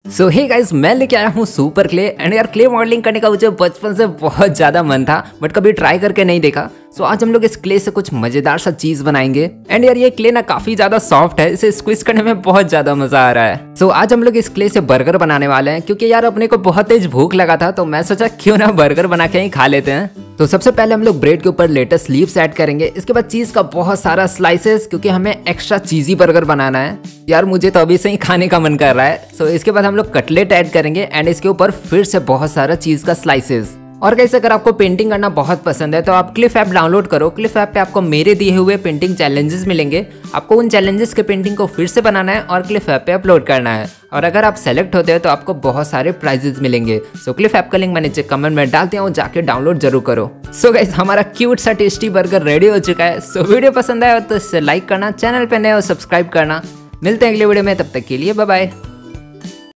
सो hey guys, मैं लेके आया हूँ सुपर क्ले। एंड यार, क्ले मॉडलिंग करने का मुझे बचपन से बहुत ज़्यादा मन था, बट कभी ट्राई करके नहीं देखा। सो आज हम लोग इस क्ले से कुछ मज़ेदार सा चीज़ बनाएंगे। एंड यार, ये क्ले ना काफ़ी ज़्यादा सॉफ्ट है, इसे स्क्विज करने में बहुत ज़्यादा मज़ा आ रहा है। सो आज हम लोग इस क्ले से बर्गर बनाने वाले हैं, क्योंकि यार अपने को बहुत तेज भूख लगा था, तो मैं सोचा क्यों ना बर्गर बना के ही खा लेते हैं। तो सबसे पहले हम लोग ब्रेड के ऊपर लेटेस्ट लीव्स ऐड करेंगे, इसके बाद चीज़ का बहुत सारा स्लाइसेस, क्योंकि हमें एक्स्ट्रा चीज़ी बर्गर बनाना है। यार मुझे तो अभी से ही खाने का मन कर रहा है। सो इसके बाद हम लोग कटलेट ऐड करेंगे एंड इसके ऊपर फिर से बहुत सारा चीज़ का स्लाइसेस। और गाइस, अगर आपको पेंटिंग करना बहुत पसंद है तो आप क्लिफ ऐप डाउनलोड करो। क्लिफ ऐप पे आपको मेरे दिए हुए पेंटिंग चैलेंजेस मिलेंगे। आपको उन चैलेंजेस के पेंटिंग को फिर से बनाना है और क्लिफ ऐप पे अपलोड करना है। और अगर आप सेलेक्ट होते हैं तो आपको बहुत सारे प्राइजेस मिलेंगे। सो क्लिफ ऐप का लिंक मैं नीचे कमेंट में डाल दिया हूँ, जाके डाउनलोड जरूर करो। सो गाइस, हमारा क्यूट सा टेस्टी बर्गर रेडी हो चुका है। सो वीडियो पसंद आया तो इसे लाइक करना, चैनल पे नए हो सब्सक्राइब करना। मिलते हैं अगले वीडियो में, तब तक के लिए बाय बाय।